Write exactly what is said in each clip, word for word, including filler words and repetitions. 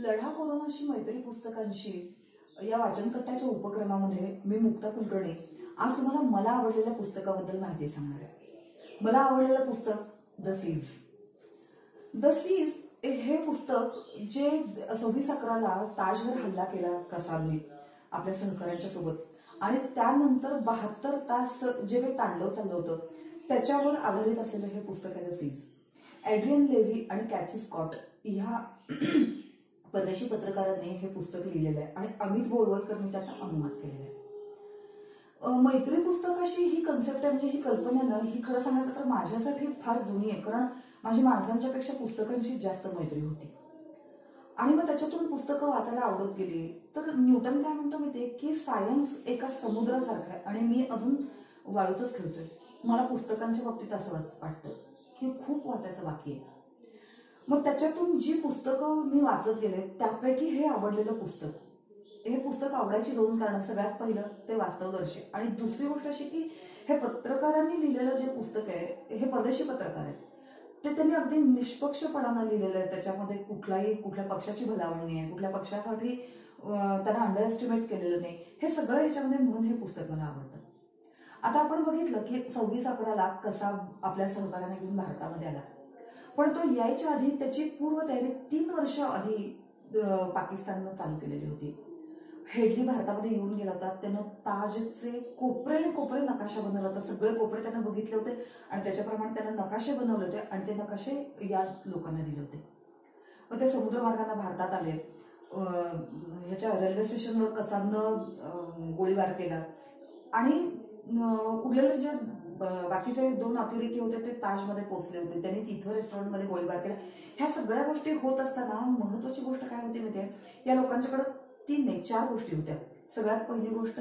लढा कोरोनाशी मैत्री पुस्तकांशी या वाचनकट्ट्याच्या उपक्रमामध्ये मी मुक्ता कुलकर्णी आज तुम्हाला मला आवडलेल्या पुस्तकाबद्दल माहिती सांगणार आहे। मला आवडलेलं पुस्तक द सीज। द सीज हे पुस्तक जे सव्वीस अकराला ताजवर हल्ला केला कसाबने आपल्या सहकाऱ्यांच्या सोबत आणि त्यानंतर बहात्तर तास जे काही तांडव चाललं होतं त्याच्यावर आधारित असलेलं हे पुस्तक आहे द सीज। एड्रियन लेव्ही आणि कॅथी स्कॉट ह्या परदेशी पत्रकारांनी हे पुस्तक लिहिलेलं आहे आणि अमित गोळवलकरनी त्याचा अनुवाद केलेला आहे। मैत्री पुस्तकाशी ही कन्सेप्ट आहे, म्हणजे ही कल्पना ना ही खरं सांगायचं तर माझ्यासाठी फार जुनी आहे, कारण माझी माणसांच्या पेक्षा पुस्तकांशी जास्त मैत्री होती आणि मग त्याच्यातून पुस्तकं वाचायला आवडत गेली। तर न्यूटन काय म्हणतो माहितीये की सायन्स एका समुद्रासारखं आहे आणि मी अजून वाळूतच खेळतोय। मला पुस्तकांच्या बाबतीत असं वाटतं की खूप वाचायचं बाकी आहे। मग त्याच्यातून जी पुस्तकं मी वाचत गेले त्यापैकी हे आवडलेलं पुस्तक, हे पुस्तक आवडायची दोन कारण, सगळ्यात पहिलं ते वास्तवदर्शी आणि दुसरी गोष्ट अशी की हे पत्रकारांनी लिहिलेलं जे पुस्तक आहे हे परदेशी पत्रकार आहेत, ते त्यांनी अगदी निष्पक्षपणानं लिहिलेलं आहे। त्याच्यामध्ये कुठलाही कुठल्या पक्षाची भलावणी आहे, कुठल्या पक्षासाठी त्यांना अंडर एस्टिमेट केलेलं नाही, हे सगळं ह्याच्यामध्ये म्हणून हे पुस्तक मला आवडतं। आता आपण बघितलं की सव्वीस अकराला कसाब आपल्या सहकार्याने घेऊन भारतामध्ये आला, पण तो यायच्या आधी त्याची पूर्वतयारी तीन वर्ष आधी पाकिस्ताननं चालू केलेली होती। हेडली भारतामध्ये येऊन गेला होता, त्यानं ताजचे कोपरे आणि कोपरे नकाशा बनवला होता, सगळे कोपरे त्यानं बघितले होते आणि त्याच्याप्रमाणे त्यानं नकाशे बनवले होते आणि ते नकाशे या लोकांना दिले होते। मग ते समुद्रमार्गाने भारतात आले, ह्याच्या रेल्वे स्टेशनवर कसाबनं गोळीबार केला आणि उरलेले जे बाकीचे दोन अतिरेकी होते ते ताजमध्ये पोहोचले होते, त्यांनी तिथं रेस्टॉरंटमध्ये गोळीबार केला। ह्या सगळ्या गोष्टी होत असताना महत्वाची गोष्ट काय होती माहितीये, या लोकांच्याकडे तीन नाही चार गोष्टी होत्या। सगळ्यात पहिली गोष्ट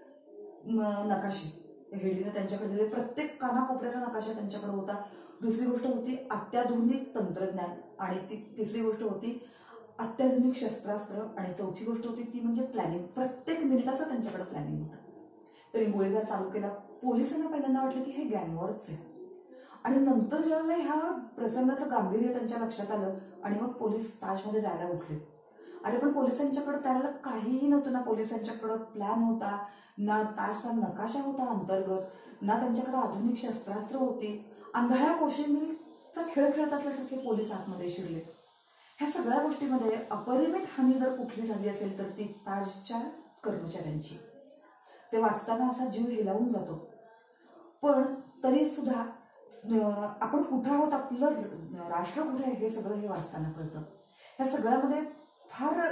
नकाशे, हेडलीने त्यांच्याकडे दिले, प्रत्येक कानाकोपऱ्याचा नकाशा त्यांच्याकडे होता। दुसरी गोष्ट होती अत्याधुनिक तंत्रज्ञान आणि ती तिसरी गोष्ट होती अत्याधुनिक शस्त्रास्त्र आणि चौथी गोष्ट होती ती म्हणजे प्लॅनिंग। प्रत्येक मिनिटाचं त्यांच्याकडे प्लॅनिंग होतं। त्यांनी गोळीबार चालू केला। पोलिसांना पहिल्यांदा वाटलं की हे गँगवॉरच आहे आणि नंतर जेव्हा ह्या प्रसंगाचं गांभीर्य त्यांच्या लक्षात आलं आणि मग पोलीस ताजमध्ये जायला उठले। अरे पण पोलिसांच्याकडे त्याला काहीही नव्हतं ना, पोलिसांच्याकडे प्लॅन होता ना, ताजचा नकाशा होता अंतर्गत, ना त्यांच्याकडे आधुनिक शस्त्रास्त्र होती। आंधळ्या कोशिंबीरचा खेळ खेळत असल्यासारखे पोलीस आतमध्ये शिरले। ह्या सगळ्या गोष्टीमध्ये अपरिमित हानी जर कुठली झाली असेल तर ती ताजच्या कर्मचाऱ्यांची। ते वाचताना असा जीव हेलावून जातो, पण तरी सुद्धा आपण कुठं आहोत, आपलं राष्ट्र कुठे आहे हे सगळं हे वाचताना कळतं। ह्या सगळ्यामध्ये फार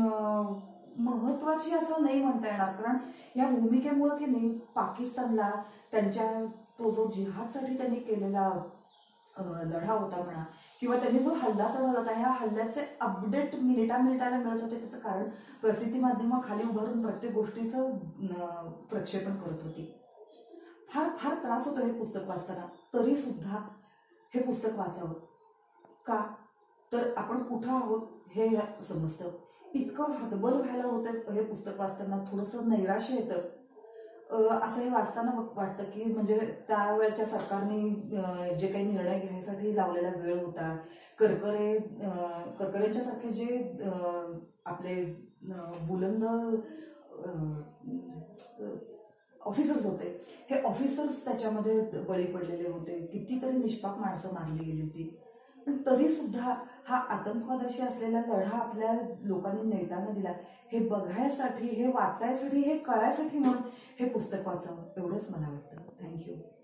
महत्वाची असं नाही म्हणता येणार, कारण या भूमिकेमुळे की नाही पाकिस्तानला त्यांच्या तो जो जिहादसाठी त्यांनी केलेला लढा होता म्हणा किंवा त्यांनी जो हल्ला चढवला होता, ह्या हल्ल्याचे अपडेट मिनिटा मिनिटाला मिळत होते। त्याचं कारण प्रसिद्धी माध्यमं खाली उभारून प्रत्येक गोष्टीचं प्रक्षेपण करत होती। फार फार त्रास होतो हे पुस्तक वाचताना, तरी सुद्धा हे पुस्तक वाचावं का, तर आपण कुठं आहोत हे समजतं। इतकं हतबल व्हायला होतं हे पुस्तक वाचताना, थोडंसं नैराश्य येतं। असं हे वाचताना वाटतं की म्हणजे त्यावेळच्या सरकारने जे काही निर्णय घ्यायसाठी लावलेला वेळ होता, करकरे करकरेंच्या सारखे जे आपले बुलंद ऑफिसर्स होते, हे ऑफिसर्स त्याच्यामध्ये बळी पडलेले होते, कितीतरी निष्पाप माणसं मारली गेली होती। पण तरी सुद्धा हा आतंकवादाशी असलेला लढा आपल्या लोकांनी नेटानं दिला, हे बघायसाठी, हे वाचायसाठी, हे कळायसाठी म्हणून हे पुस्तक वाचावं एवढंच मला वाटतं। थँक्यू।